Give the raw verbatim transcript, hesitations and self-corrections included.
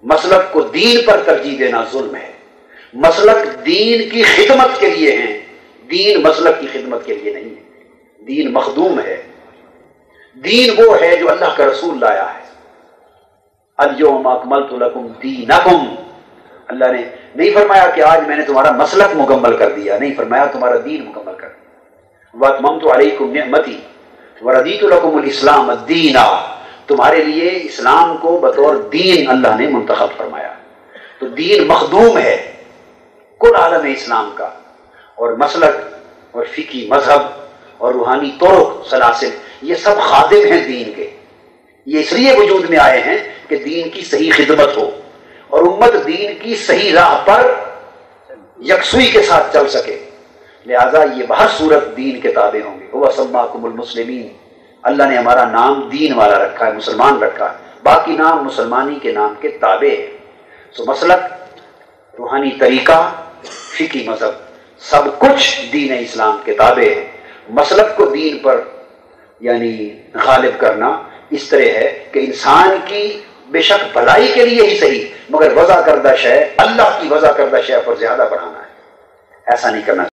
مسلک کو دین پر ترجیح دینا ظلم ہے. مسلک دین کی خدمت کے لیے ہیں، دین مسلک کی خدمت کے لیے نہیں ہے. دین مخدوم ہے. دین وہ ہے جو اللہ کا رسول لایا ہے. الیوم اکملت لکم دینکم، اللہ نے نہیں فرمایا کہ آج میں نے تمہارا مسلک مکمل کر دیا، نہیں فرمایا تمہارا دین مکمل کر دیا. واتممت علیکم نعمتی وردیت لکم الاسلام دینا، تمہارے لیے اسلام کو بطور دین اللہ نے منتخب فرمایا. تو دین مخدوم ہے کل عالم اسلام کا، اور مسلک اور فقہی مذہب اور روحانی طرق سلاسل یہ سب خادم ہیں دین کے. یہ اس لیے وجود میں آئے ہیں کہ دین کی صحیح خدمت ہو اور امت دین کی صحیح راہ پر یکسوئی کے ساتھ چل سکے. لہذا یہ بہر صورت دین کے تابع ہوں گے. هو سماکم المسلمین، اللہ نے ہمارا نام دین والا رکھا ہے، مسلمان رکھا ہے، باقی نام مسلمانی کے نام کے تابع ہے. سو مسلک، روحانی طریقہ، فقہی مذہب سب کچھ دین اسلام کے تابع ہے. مسلک کو دین پر یعنی غالب کرنا اس طرح ہے کہ انسان کی بے شک بھلائی کے لیے ہی صحیح، مگر وضع کردہ شے اللہ کی وضع کردہ شے پر زیادہ بڑھانا ہے. ایسا نہیں کرنا.